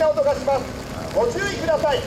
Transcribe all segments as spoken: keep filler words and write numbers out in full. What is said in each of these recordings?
な音がします。ご注意ください。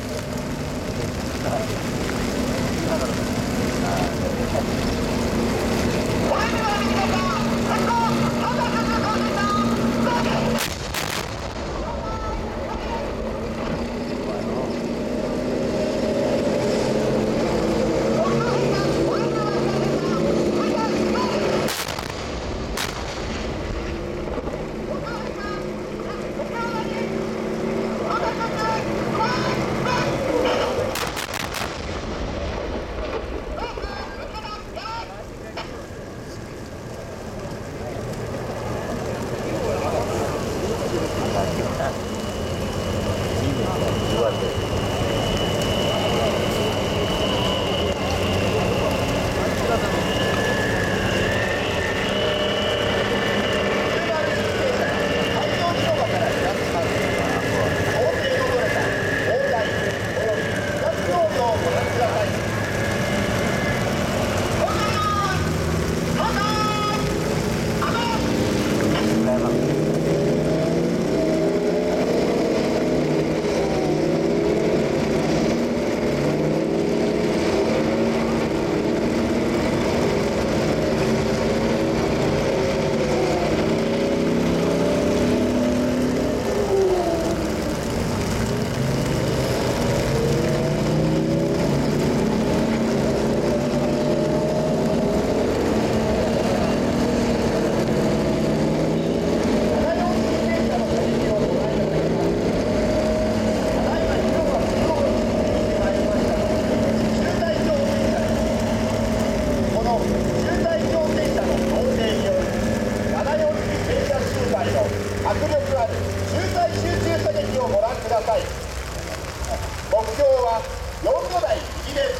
迫力ある周回集中射撃をご覧ください。目標はよんごだい右です。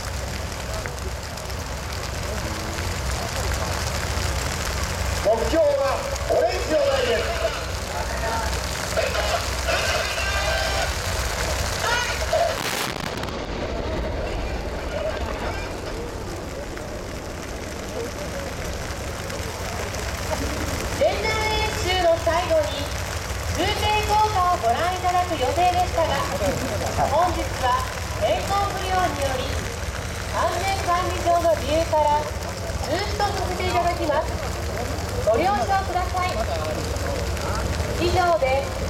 目標はオレンジの台です。 最後に風景効果をご覧いただく予定でしたが、本日は天候不良により安全管理上の理由から中止とさせていただきます。ご了承ください。以上で